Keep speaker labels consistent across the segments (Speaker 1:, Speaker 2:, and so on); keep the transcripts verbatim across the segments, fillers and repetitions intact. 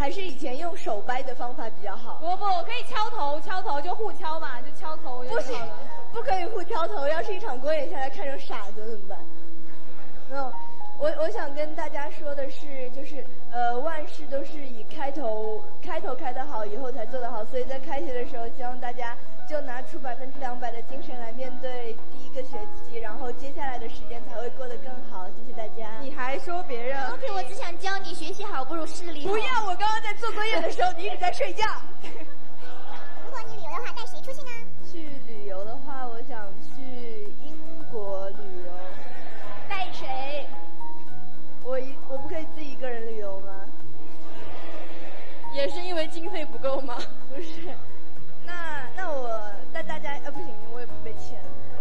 Speaker 1: 还是以前用手掰的方法比较好？
Speaker 2: 不不，可以敲头，敲头就互敲嘛，就敲头就好了。
Speaker 1: 不行，不可以互敲头。要是一场公演下来看成傻子怎么办？没有，我我想跟大家说的是，就是呃，万事都是以开头开头开得好，以后才做得好。所以在开学的时候，希望大家就拿出百分之两百的精神来面对第一个学期，然后接下来的时间才会过得更好。谢谢大家。
Speaker 3: 你还说别人
Speaker 4: ？OK， 我只想教你学习好不如视力好。
Speaker 1: 不要！我刚刚在做作业的时候，你一直在睡觉。
Speaker 4: 如果你旅游的话，带谁出去呢？
Speaker 1: 去旅游的话，我想去英国旅游。
Speaker 2: 带谁？
Speaker 1: 我一我不可以自己一个人旅游吗？
Speaker 2: 也是因为经费不够吗？
Speaker 1: 不是，那那我带大家，呃不行，我也不没钱。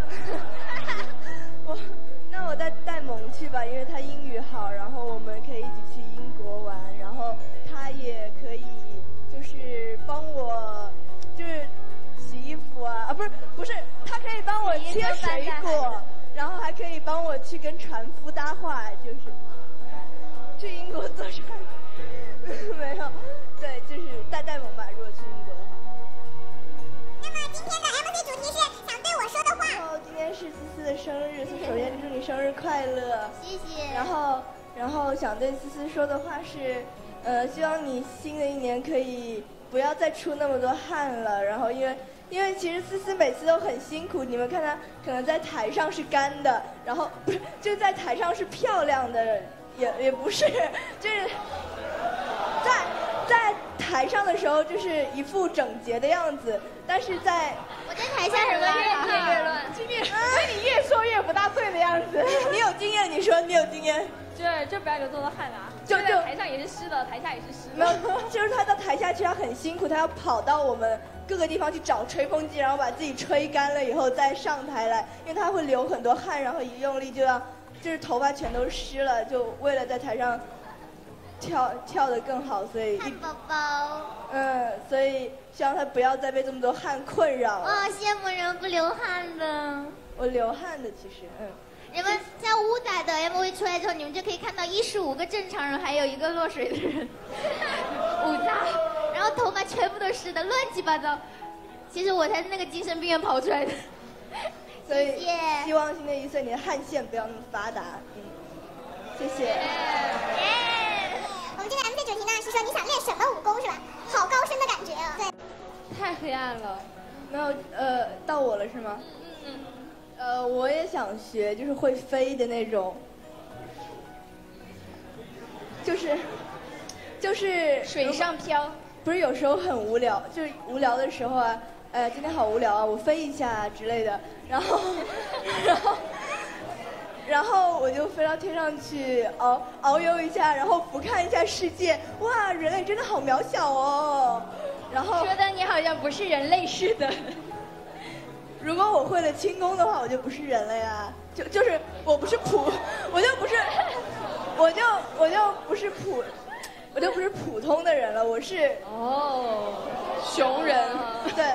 Speaker 1: 我那我带带萌去吧，因为他英语好，然后我们可以一起去英国玩，然后他也可以就是帮我就是洗衣服啊啊不是不是，他可以帮我切水果，然后还可以帮我去跟船夫搭话，就是去英国做船。没有，对，就是带带萌吧。如果去英国的话。
Speaker 4: 那么今天的 M C 主题是想对我说的话。
Speaker 1: 然后今天是思思的生日，所以首先祝你生日快乐。
Speaker 4: 谢谢。
Speaker 1: 然后，然后想对思思说的话是，呃，希望你新的一年可以不要再出那么多汗了。然后因为因为其实思思每次都很辛苦，你们看她可能在台上是干的，然后不是就在台上是漂亮的，也也不是，就是在在台上的时候就是一副整洁的样子，但是在
Speaker 4: 我在台下什么越变越乱，
Speaker 2: 今天所以你越说越不大对的样子。
Speaker 1: 你有经验，你说你有经验。
Speaker 2: 这这不要流多的汗啊！
Speaker 1: 就就
Speaker 2: 台上也是湿的，台下也是湿的。
Speaker 1: 没有，就是他到台下其实他很辛苦，他要跑到我们各个地方去找吹风机，然后把自己吹干了以后再上台来，因为他会流很多汗，然后一用力就要就是头发全都湿了，就为了在台上跳跳得更好，所以
Speaker 4: 汉宝宝。
Speaker 1: 嗯，所以希望他不要再被这么多汗困扰。
Speaker 4: 哇，羡慕人不流汗的。
Speaker 1: 我流汗的其实，嗯。
Speaker 4: 你们在乌仔的 M V 出来之后，你们就可以看到一十五个正常人，还有一个落水的人，五仔，然后头发全部都湿的，乱七八糟。其实我才是那个精神病院跑出来的。
Speaker 1: 所以
Speaker 4: 谢谢
Speaker 1: 希望新的一岁你的汗腺不要那么发达。嗯，谢谢。
Speaker 4: 耶！我们这个 M C 主题呢是说你想练什么武功是吧？好高深的感觉啊。对。
Speaker 2: 太黑暗了。
Speaker 1: 没有，呃，到我了是吗？
Speaker 2: 嗯嗯。
Speaker 1: 呃，我也想学，就是会飞的那种，就是就是
Speaker 2: 水上漂。
Speaker 1: 不是有时候很无聊，就是无聊的时候啊，呃，今天好无聊啊，我飞一下之类的，然后然后然后我就飞到天上去遨遨游一下，然后俯瞰一下世界，哇，人类真的好渺小哦。然后
Speaker 2: 说的你好像不是人类似的。
Speaker 1: 如果我会了轻功的话，我就不是人了呀，就就是我不是普，我就不是，我就我就不是普，我就不是普通的人了，我是
Speaker 2: 哦，熊人，
Speaker 1: 对，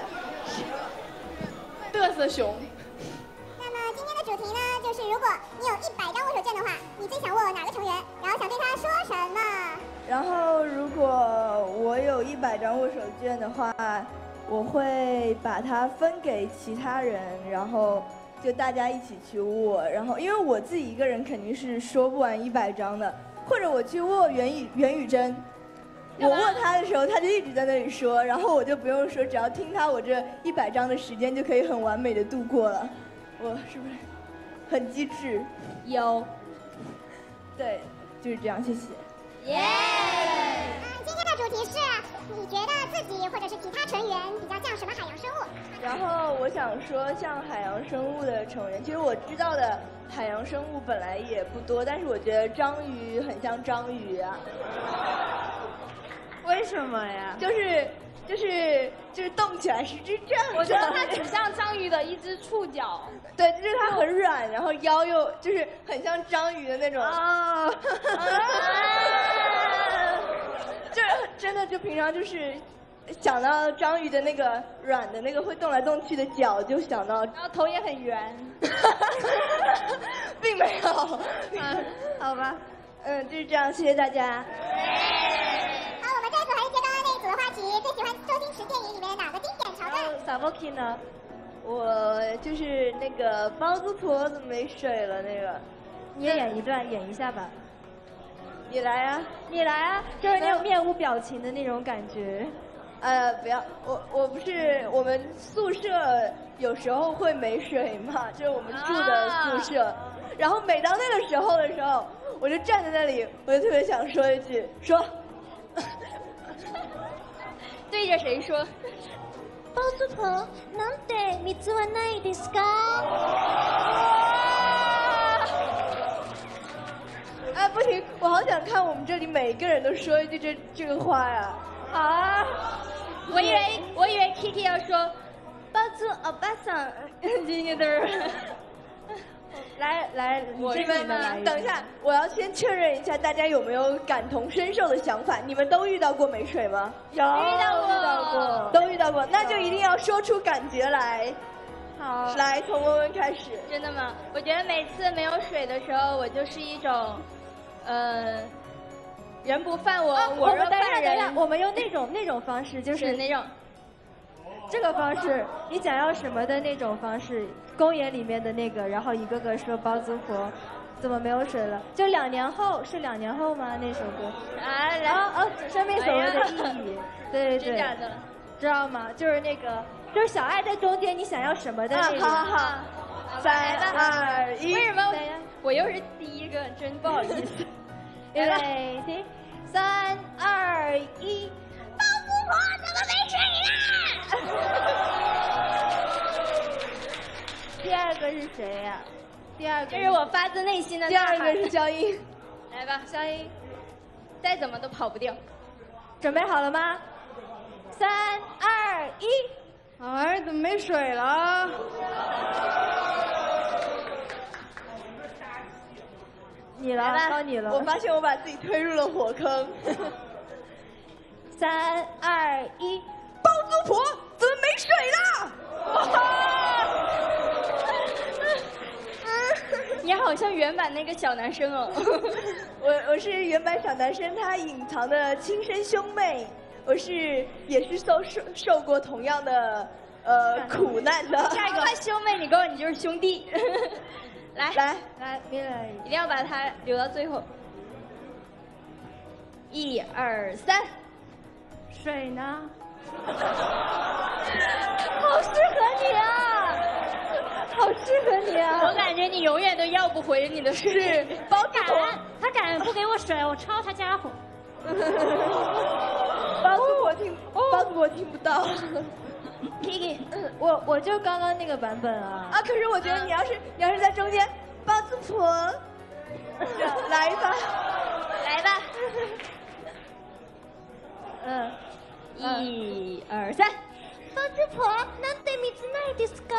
Speaker 2: 嘚瑟熊。
Speaker 4: 那么今天的主题呢，就是如果你有一百张握手券的话，你最想握哪个成员？然后想对他说什么？
Speaker 1: 然后如果我有一百张握手券的话，我会把它分给其他人，然后就大家一起去握。然后因为我自己一个人肯定是说不完一百张的，或者我去握袁宇袁宇珍，我握他的时候他就一直在那里说，然后我就不用说，只要听他，我这一百张的时间就可以很完美的度过了。我是不是很机智？
Speaker 2: 有。
Speaker 1: 对，就是这样，谢谢。
Speaker 4: 耶！啊，今天的主题是，你觉得自己或者是其他成员比较像什么海洋生物？
Speaker 1: 然后我想说，像海洋生物的成员，其实我知道的海洋生物本来也不多，但是我觉得章鱼很像章鱼啊。
Speaker 3: 为什么呀？
Speaker 1: 就是就是就是动起来是只这样。
Speaker 2: 我觉得它只像章鱼的一只触角。
Speaker 1: 对，就是它很软，然后腰又就是很像章鱼的那种。啊。就是真的，就平常就是想到章鱼的那个软的那个会动来动去的脚，就想到，
Speaker 2: 然后头也很圆。
Speaker 1: 并没有。嗯，好吧，嗯，就是这样，谢谢大家。
Speaker 4: 好，我们这一组还
Speaker 5: 电影里面哪个经典桥段？
Speaker 3: 萨波 K 呢？
Speaker 1: 我就是那个包租婆怎么没水了那个，
Speaker 3: 你也演一段，演一下吧。
Speaker 1: 你来啊，
Speaker 3: 你来啊，就是那种面无表情的那种感觉。
Speaker 1: 呃，不要，我我不是我们宿舍有时候会没水嘛，就是我们住的宿舍，啊、然后每当那个时候的时候，我就站在那里，我就特别想说一句，说，
Speaker 2: 对着谁说？
Speaker 5: 包租婆，なんで水はないですか？
Speaker 1: 哎，不行，我好想看我们这里每一个人都说一句这这个话呀！
Speaker 2: 好啊，我以为我以为 Kiki 要说
Speaker 1: 包租欧巴桑，今天都是。
Speaker 3: 来来，
Speaker 1: 你们等一下，我要先确认一下大家有没有感同身受的想法。你们都遇到过没水吗？
Speaker 3: 有，
Speaker 2: 遇到过，
Speaker 3: 遇到过，
Speaker 1: 都遇到过，那就一定要说出感觉来。
Speaker 3: 好，
Speaker 1: 来，从温温开始。
Speaker 2: 真的吗？我觉得每次没有水的时候，我就是一种，呃，人不犯我，
Speaker 3: 啊、
Speaker 2: 我若
Speaker 3: 犯
Speaker 2: 人。
Speaker 3: 等一下，我们用那种那种方式，就是
Speaker 2: 那种。
Speaker 3: 这个方式，你想要什么的那种方式？公演里面的那个，然后一个个说包租婆，怎么没有水了？就两年后，是两年后吗？那首歌
Speaker 2: 啊，来
Speaker 3: 啊啊，生命所谓的意义，对对对，知道吗？就是那个，就是小爱在中间，你想要什么的那个。
Speaker 1: 好好好，三二一。
Speaker 2: 为什么我又是第一个？真不好意思。
Speaker 3: 预备起，三二一。
Speaker 5: 包租婆怎么没水啦？
Speaker 3: 第二个是谁呀、啊？第二个
Speaker 2: 这是我发自内心的。
Speaker 1: 第二个是肖英，
Speaker 2: 来吧，肖英，再怎么都跑不掉。
Speaker 3: 准备好了吗？三二一。
Speaker 1: 哎，怎么没水了？
Speaker 3: 你了，到你了。
Speaker 1: 我发现我把自己推入了火坑。
Speaker 3: 三二一，
Speaker 1: 包租婆怎么没水了？
Speaker 2: 你好像原版那个小男生哦。
Speaker 1: 我我是原版小男生，他隐藏的亲生兄妹。我是也是受受受过同样的呃苦难的。
Speaker 2: 下一个兄妹，你跟我你就是兄弟。来
Speaker 1: 来
Speaker 3: 来，你来，
Speaker 2: 一定要把它留到最后。一二三。
Speaker 3: 水呢？好适合你啊！好适合你啊！
Speaker 2: 我感觉你永远都要不回你的水。
Speaker 3: 包敢，他敢不给我水，我抄他家伙。
Speaker 1: 包租婆听，包租婆听不到。
Speaker 3: Kiki， 我我就刚刚那个版本啊。
Speaker 1: 啊，可是我觉得你要是、嗯、你要是在中间，包租婆，来吧，
Speaker 2: 来吧。
Speaker 3: 嗯。
Speaker 2: 一二三，
Speaker 5: 包租婆，なんで水ないですか？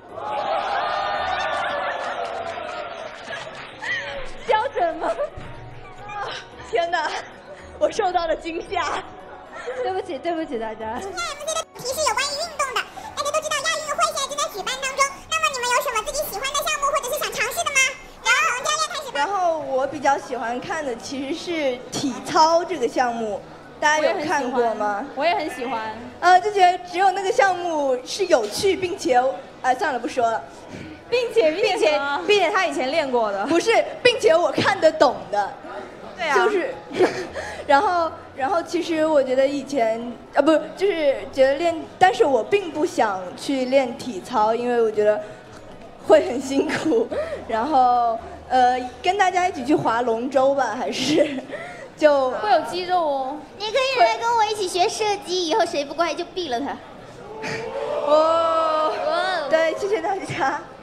Speaker 3: 标准吗？
Speaker 1: 天哪，我受到了惊吓。
Speaker 3: 对不起，对不起大家。
Speaker 5: 今天 M C 的主题是有关于运动的，大家都知道亚运会现在正在举办当中。那么你们有什么自己喜欢的项目或者是想尝试的吗？然后从教练开始吧。
Speaker 1: 然后我比较喜欢看的其实是体操这个项目。大家有看过吗？
Speaker 2: 我也很喜欢。
Speaker 1: 呃，就觉得只有那个项目是有趣，并且，哎、呃，算了，不说了。
Speaker 2: 并且，并且，并且他以前练过的。
Speaker 1: 不是，并且我看得懂的。
Speaker 2: 对啊。
Speaker 1: 就是，然后，然后其实我觉得以前，啊，不，就是觉得练，但是我并不想去练体操，因为我觉得会很辛苦。然后，呃，跟大家一起去划龙舟吧，还是。就
Speaker 2: 会有肌肉哦。
Speaker 4: 你可以来跟我一起学射击，以后谁不乖就毙了他。
Speaker 1: 哦，对，谢谢大家。